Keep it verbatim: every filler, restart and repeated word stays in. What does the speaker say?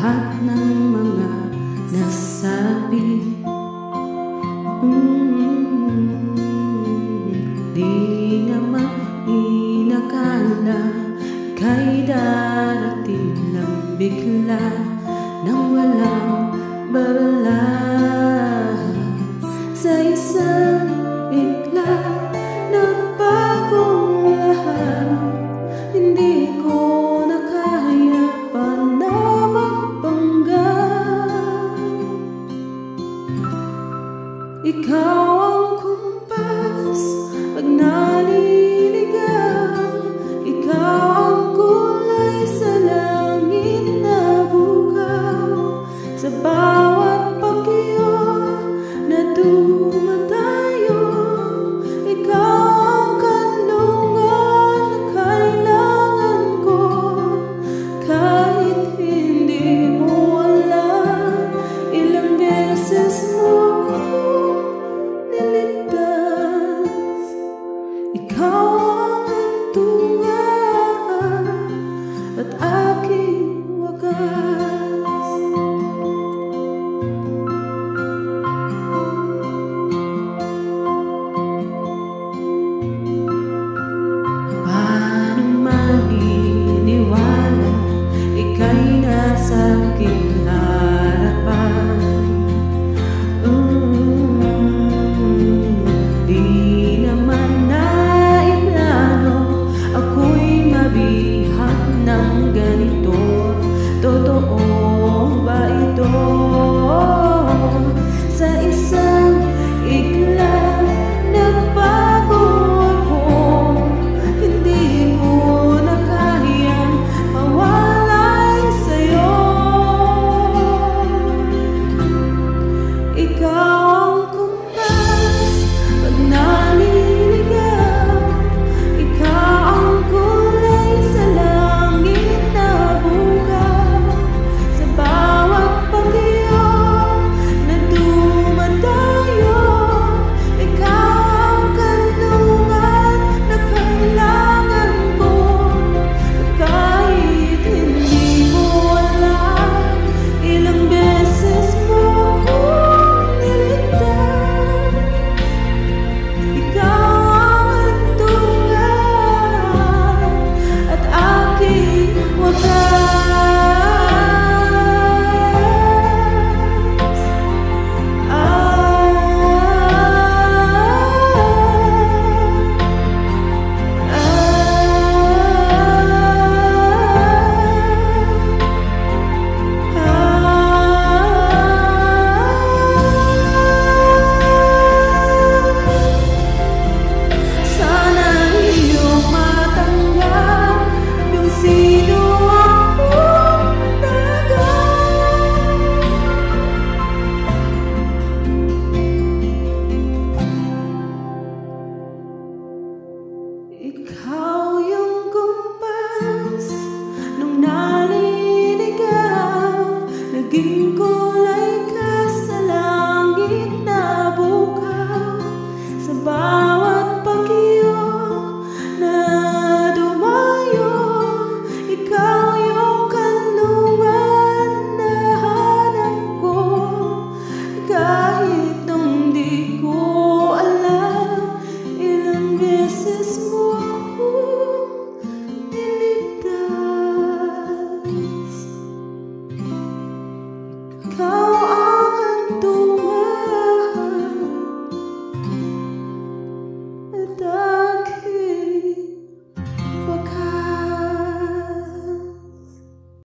lahat ng mga nasabi. mm, Di naman inakala ika'y darating lang bigla nang walang babala. Sa isang bigla nagbagong lahat, hindi ko na kaya pa na magpanggap. Ikaw ang kumpas pag naliligaw, ikaw ang kulay sa langit na bukaw. Sa bawat bagyo na dumadayo, ikaw ang kanlungan na kailangan ko. Kahit hindi mo alam, ilang beses mo ko niligtas. Ikaw ang hantungan at aking wakas.